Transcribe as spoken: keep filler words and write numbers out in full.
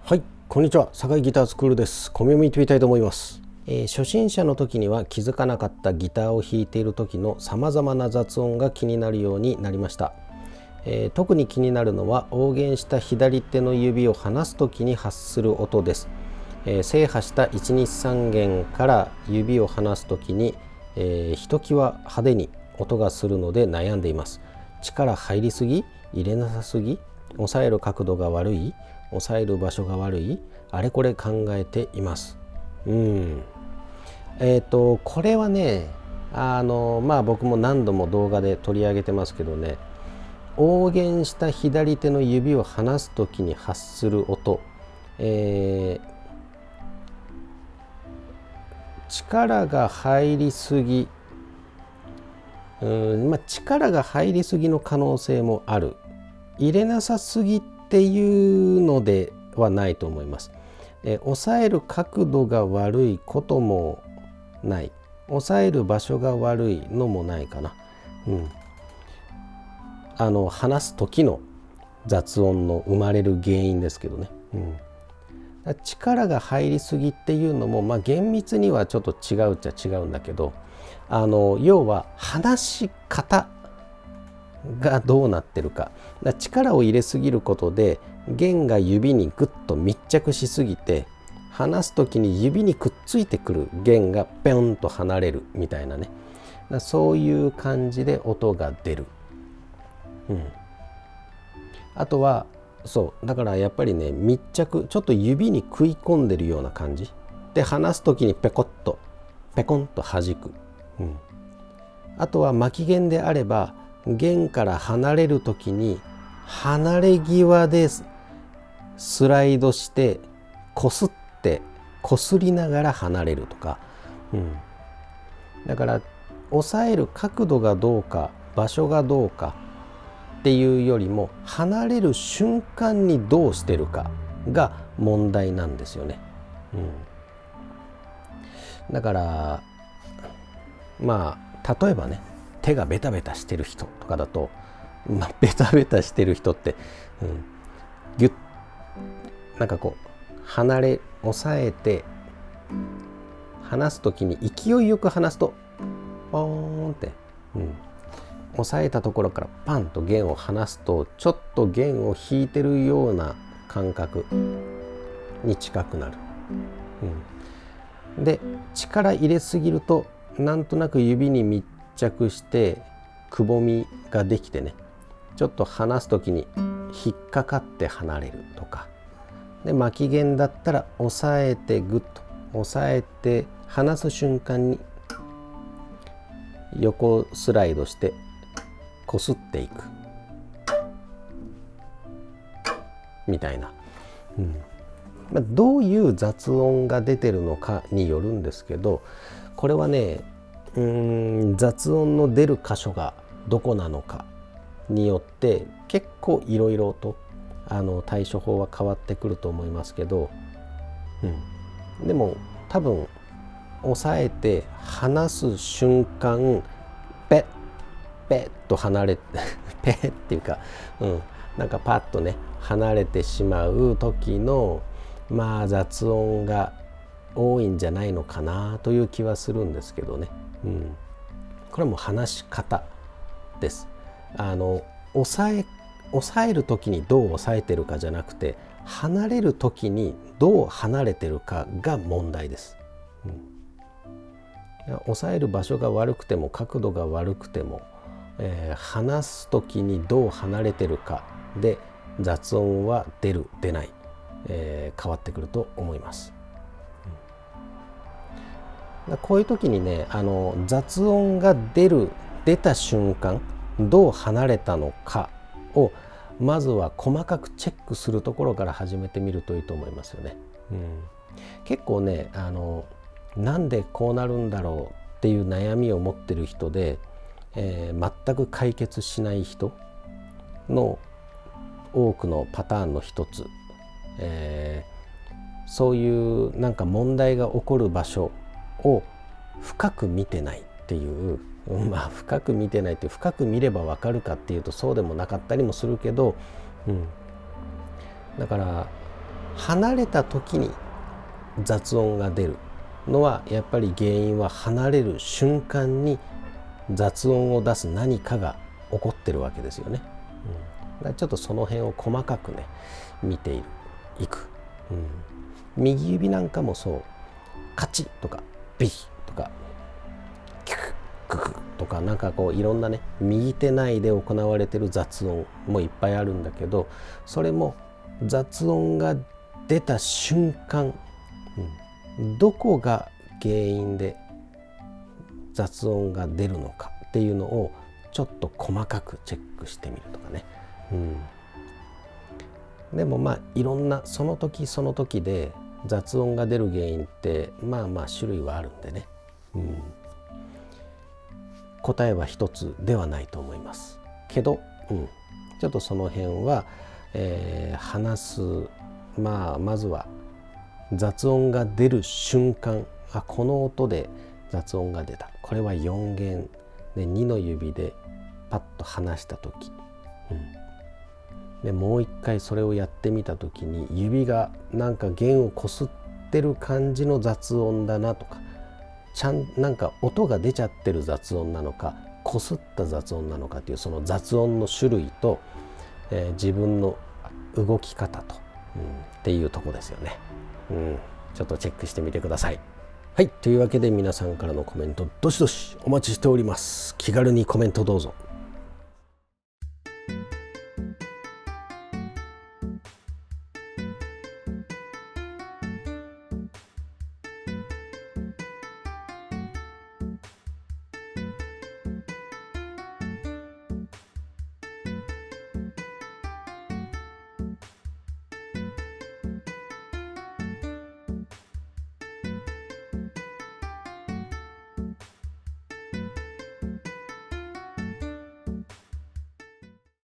はい、こんにちは。堺ギタースクールです。コミを見てみたいと思います。えー、初心者の時には気づかなかったギターを弾いている時のさまざまな雑音が気になるようになりました。えー、特に気になるのは横弦した左手の指を離す時に発する音です。えー、制覇したいちにさん弦から指を離す時に、えー、ひときわ派手に音がするので悩んでいます。力入りすぎ、入れなさすぎ、押さえる角度が悪い、押さえる場所が悪い、あれこれ考えています。うんえっ、ー、とこれはねあのまあ僕も何度も動画で取り上げてますけどね、横弦した左手の指を離す時に発する音、えー、力が入りすぎ、うん、まあ、力が入りすぎの可能性もある、入れなさすぎっていうのではないと思います。え押さえる角度が悪いこともない、押さえる場所が悪いのもないかな。うん、あの話す時の雑音の生まれる原因ですけどね。うん、力が入りすぎっていうのも、まあ、厳密にはちょっと違うっちゃ違うんだけど、あの要は話し方がどうなってるか。だから力を入れすぎることで弦が指にぐっと密着しすぎて、離す時に指にくっついてくる弦がペョンと離れるみたいなね、だそういう感じで音が出る。うん、あとはそうだからやっぱりね、密着、ちょっと指に食い込んでるような感じで、離す時にペコッとペコンと弾く。うん、あとは巻き弦であれば弦から離れる時に離れ際でスライドしてこすってこすりながら離れるとか、うん、だから押さえる角度がどうか場所がどうかっていうよりも、離れる瞬間にどうしてるかが問題なんですよね。うん、だからまあ例えばね、手がベタベタしてる人とかだと、まあ、ベタベタしてる人って、うん、ギュッなんかこう離れ押さえて離す時に勢いよく離すとポーンって、うん、押さえたところからパンと弦を離すと、ちょっと弦を弾いてるような感覚に近くなる。うん、で力入れすぎるとなんとなく指に密着してくぼみができてね、ちょっと離す時に引っかかって離れるとかで、巻き弦だったら押さえてグッと押さえて離す瞬間に横スライドしてこすっていくみたいな、うんまあ、どういう雑音が出てるのかによるんですけど、これはね、うーん雑音の出る箇所がどこなのかによって結構いろいろとあの対処法は変わってくると思いますけど、うん、でも多分押さえて離す瞬間ペッペッと離れペッっていうか、うん、なんかパッとね離れてしまう時のまあ雑音が多いんじゃないのかなという気はするんですけどね。うん、これはもう話し方です。あの押さえ押さえる時にどう押さえてるかじゃなくて、離れる時にどう離れてるかが問題です。うん、押さえる場所が悪くても角度が悪くても、えー、離す時にどう離れてるかで雑音は出る出ない、えー、変わってくると思います。うん、こういう時にね、あの雑音が出る出た瞬間どう離れたのかをまずは細かくチェックするところから始めてみるといいと思いますよね。うん、結構ね、あのなんでこうなるんだろうっていう悩みを持ってる人で、えー、全く解決しない人の多くのパターンの一つ、えー、そういうなんか問題が起こる場所を深く見てないっていう、まあ深く見てないって深く見ればわかるかっていうとそうでもなかったりもするけど、うん、だから離れた時に雑音が出るのはやっぱり原因は離れる瞬間に雑音を出す何かが起こってるわけですよね。うん、だからちょっとその辺を細かくね見ているいく、うん、右指なんかもそうカチッとかビッとかキュッククとかなんかこういろんなね右手内で行われてる雑音もいっぱいあるんだけど、それも雑音が出た瞬間、うん、どこが原因で雑音が出るのかっていうのをちょっと細かくチェックしてみるとかね、うん、でもまあいろんなその時その時で雑音が出る原因ってまあまあ種類はあるんでね、うん、答えは一つではないと思いますけど、うん、ちょっとその辺は、えー、話す、まあまずは雑音が出る瞬間、あこの音で雑音が出た、これはよん弦でにの指でパッと離した時、うん、でもう一回それをやってみた時に指がなんか弦をこすってる感じの雑音だなとか、ちゃんなんか音が出ちゃってる雑音なのかこすった雑音なのかっていうその雑音の種類と、えー、自分の動き方と、うん、っていうとこですよね、うん、ちょっとチェックしてみてください。はい、というわけで皆さんからのコメントどしどしお待ちしております。気軽にコメントどうぞ。